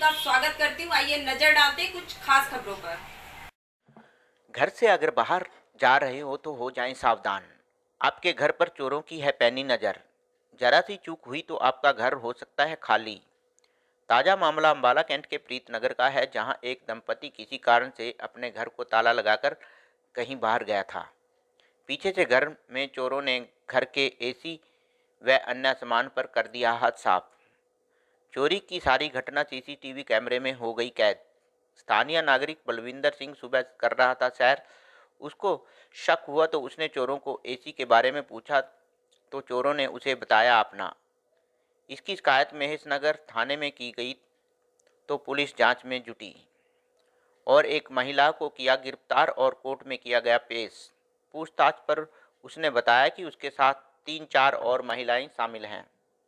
आपका स्वागत करती हूँ। आइए नजर डालते हैं कुछ खास खबरों पर। घर से अगर बाहर जा रहे हो तो हो जाएं सावधान। आपके घर पर चोरों की है पैनी नज़र। जरा सी चूक हुई तो आपका घर हो सकता है खाली। ताज़ा मामला अंबाला कैंट के प्रीतनगर का है, जहां एक दंपति किसी कारण से अपने घर को ताला लगाकर कहीं बाहर गया था। पीछे से घर में चोरों ने घर के एसी व अन्य सामान पर कर दिया हाथ साफ। चोरी की सारी घटना सीसीटीवी कैमरे में हो गई कैद। स्थानीय नागरिक बलविंदर सिंह सुबह कर रहा था सैर। उसको शक हुआ तो उसने चोरों को एसी के बारे में पूछा तो चोरों ने उसे बताया अपना। इसकी शिकायत महेशनगर थाने में की गई तो पुलिस जांच में जुटी और एक महिला को किया गिरफ्तार और कोर्ट में किया गया पेश। पूछताछ पर उसने बताया कि उसके साथ 3-4 और महिलाएं शामिल हैं।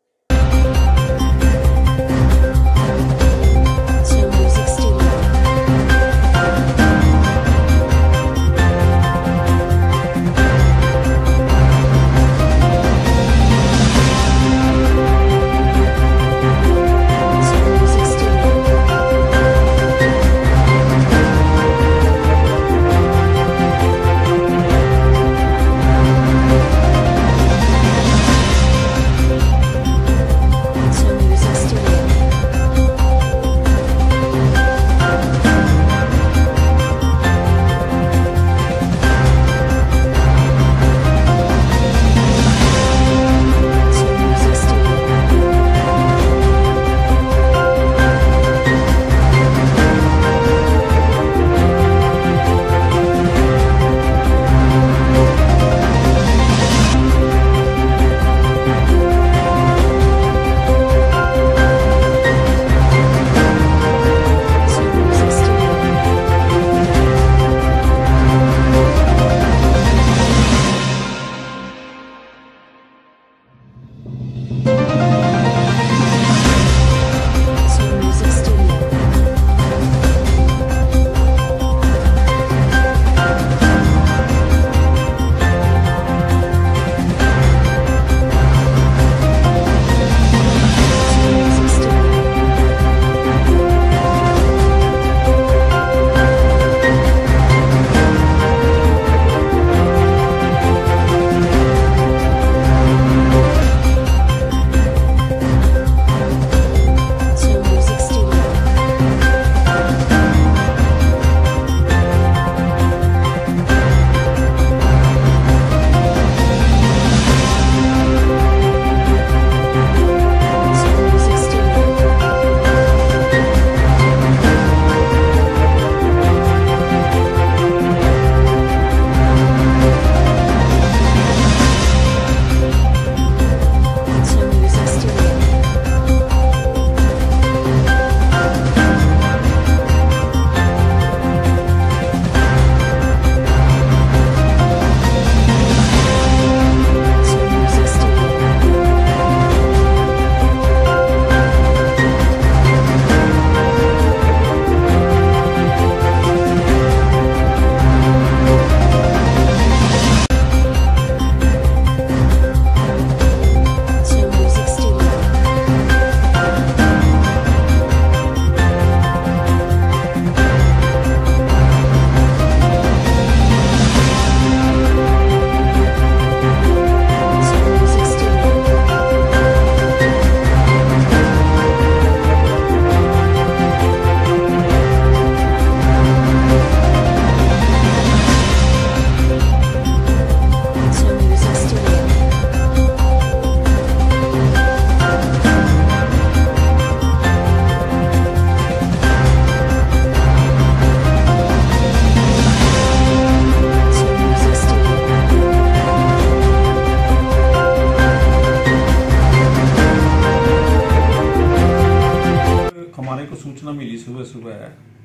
हमारे को सूचना मिली सुबह सुबह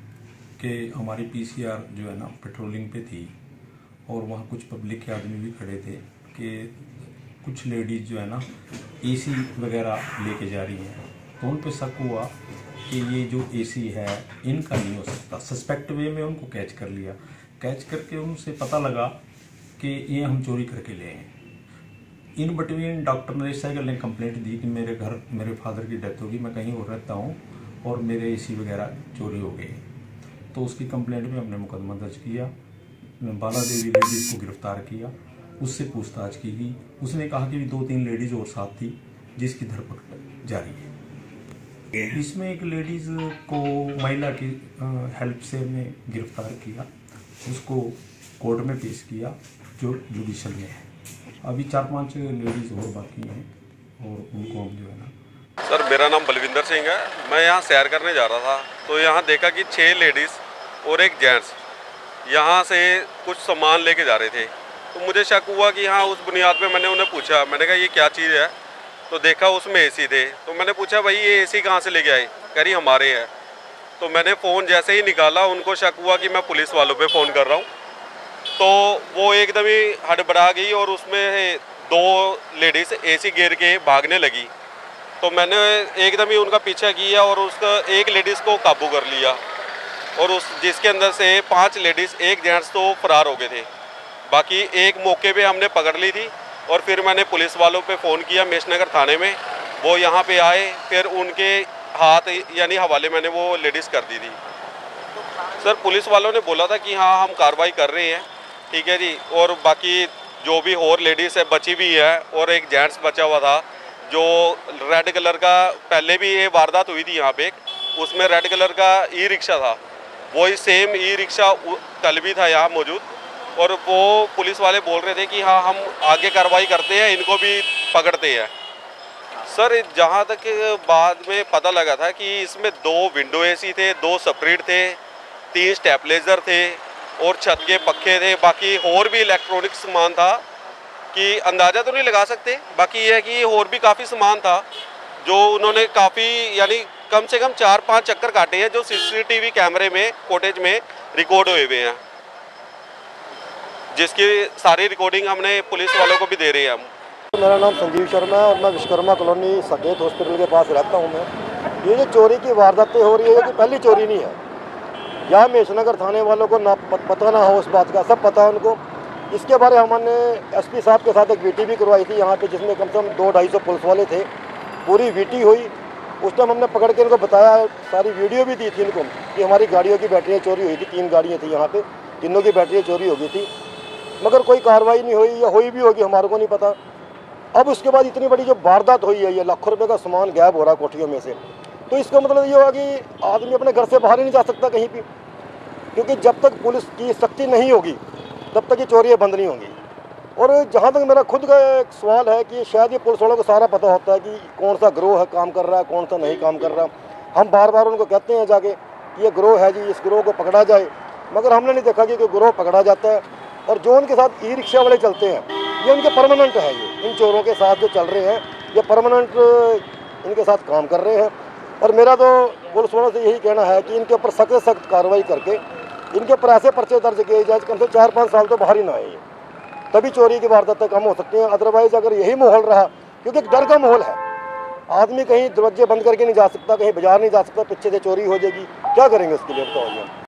कि हमारी पीसीआर जो है ना पेट्रोलिंग पे थी और वहाँ कुछ पब्लिक के आदमी भी खड़े थे कि कुछ लेडीज़ जो है ना एसी वगैरह लेके जा रही हैं। तो उन पे शक हुआ कि ये जो एसी है इनका नहीं हो सकता। सस्पेक्ट वे में उनको कैच कर लिया। कैच करके उनसे पता लगा कि ये हम चोरी करके ले आए। In between doctor Naresh Sehgal ने कंप्लेंट दी कि मेरे घर मेरे फादर की डेथ होगी, मैं कहीं और रहता हूँ और मेरे एसी वगैरह चोरी हो गए। तो उसकी कंप्लेंट में हमने मुकदमा दर्ज किया, बाला देवी लेडीज़ को गिरफ्तार किया, उससे पूछताछ की गई। उसने कहा कि 2-3 लेडीज़ और साथ थी जिसकी धरपकड़ जारी है। इसमें एक लेडीज़ को महिला की हेल्प से हमने गिरफ्तार किया, उसको कोर्ट में पेश किया जो जुडिशल में है। अभी 4-5 लेडीज़ और बाकी हैं और उनको हम जो है ना। सर मेरा नाम बलविंदर सिंह है। मैं यहाँ सैर करने जा रहा था तो यहाँ देखा कि 6 लेडीज़ और एक जेंट्स यहाँ से कुछ सामान लेके जा रहे थे। तो मुझे शक हुआ कि हाँ, उस बुनियाद पे मैंने उन्हें पूछा, मैंने कहा ये क्या चीज़ है। तो देखा उसमें एसी थे। तो मैंने पूछा भाई ये एसी कहाँ से लेके आए, कह रही हमारे हैं। तो मैंने फ़ोन जैसे ही निकाला उनको शक हुआ कि मैं पुलिस वालों पे फ़ोन कर रहा हूँ। तो वो एकदम ही हड़बड़ा गई और उसमें 2 लेडीज़ एसी गिर के भागने लगी। तो मैंने एकदम ही उनका पीछा किया और उसका एक लेडीज़ को काबू कर लिया और उस जिसके अंदर से 5 लेडीज़ एक जेंट्स तो फरार हो गए थे। बाकी एक मौके पे हमने पकड़ ली थी और फिर मैंने पुलिस वालों पे फ़ोन किया मेषनगर थाने में। वो यहाँ पे आए, फिर उनके हाथ यानी हवाले मैंने वो लेडीज़ कर दी थी। सर पुलिस वालों ने बोला था कि हाँ हम कार्रवाई कर रहे हैं, ठीक है जी। और बाकी जो भी और लेडीज़ है बची भी है और एक जेंट्स बचा हुआ था जो रेड कलर का, पहले भी ये वारदात हुई थी यहाँ पे, उसमें रेड कलर का ई रिक्शा था, वही सेम ई रिक्शा कल भी था यहाँ मौजूद। और वो पुलिस वाले बोल रहे थे कि हाँ हम आगे कार्रवाई करते हैं, इनको भी पकड़ते हैं। सर जहाँ तक बाद में पता लगा था कि इसमें 2 विंडो एसी थे, 2 स्प्रिट थे, 3 स्टेबलाइजर थे और छत के पक्खे थे। बाकी और भी इलेक्ट्रॉनिक सामान था कि अंदाज़ा तो नहीं लगा सकते। बाकी ये है कि और भी काफ़ी सामान था जो उन्होंने काफ़ी यानी कम से कम 4-5 चक्कर काटे हैं जो CCTV कैमरे में फुटेज में रिकॉर्ड हुए हुए हैं, जिसकी सारी रिकॉर्डिंग हमने पुलिस वालों को भी दे रहे हैं हम। मेरा नाम संजीव शर्मा है और मैं विश्वकर्मा कॉलोनी सकेत हॉस्पिटल के पास रहता हूँ। मैं ये जो चोरी की वारदातें हो रही है कि पहली चोरी नहीं है। यहाँ मेषनगर थाने वालों को ना पता ना हो उस बात का, सब पता है उनको। इसके बारे हमने SP साहब के साथ एक VT भी करवाई थी यहाँ पे, जिसमें कम से कम 200-250 पुलिस वाले थे। पूरी VT हुई, उस टाइम हमने पकड़ के इनको बताया, सारी वीडियो भी दी थी इनको कि हमारी गाड़ियों की बैटरियाँ चोरी हुई थी। 3 गाड़ियाँ थी यहाँ पे, तीनों की बैटरियाँ चोरी हो गई थी, मगर कोई कार्रवाई नहीं हुई या हुई भी होगी हमारे को नहीं पता। अब उसके बाद इतनी बड़ी जो वारदात हुई है, ये लाखों रुपए का सामान गायब हो रहा है कोठियों में से, तो इसका मतलब ये होगा कि आदमी अपने घर से बाहर ही नहीं जा सकता कहीं भी, क्योंकि जब तक पुलिस की सख्ती नहीं होगी तब तक ये चोरियाँ बंद नहीं होंगी। और जहाँ तक मेरा खुद का एक सवाल है कि शायद ये पुलिस वालों को सारा पता होता है कि कौन सा गिरोह है काम कर रहा है, कौन सा नहीं काम कर रहा। हम बार बार उनको कहते हैं जाके कि ये गिरोह है जी, इस गिरोह को पकड़ा जाए, मगर हमने नहीं देखा कि गिरोह पकड़ा जाता है। और जो उनके साथ ई रिक्शा वाले चलते हैं ये उनके परमानेंट है, ये इन चोरों के साथ जो चल रहे हैं ये परमानेंट इनके साथ काम कर रहे हैं। और मेरा तो पुलिस वालों से यही कहना है कि इनके ऊपर सख्त से सख्त कार्रवाई करके इनके ऊपर ऐसे पर्चे दर्ज किए जाए, कम से 4-5 साल तो बाहर ही ना आए, तभी चोरी की वारदातें कम हो सकती हैं। अदरवाइज अगर यही माहौल रहा, क्योंकि डर का माहौल है, आदमी कहीं दरवाजे बंद करके नहीं जा सकता, कहीं बाजार नहीं जा सकता, पीछे से चोरी हो जाएगी, क्या करेंगे उसके लिए बताओ।